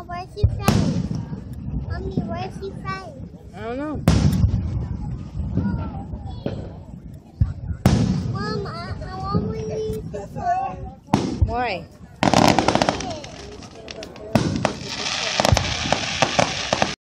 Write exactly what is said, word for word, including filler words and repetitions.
where's he from? Mommy, where's he from? I don't know. Mom, I, I want to use the phone. Why?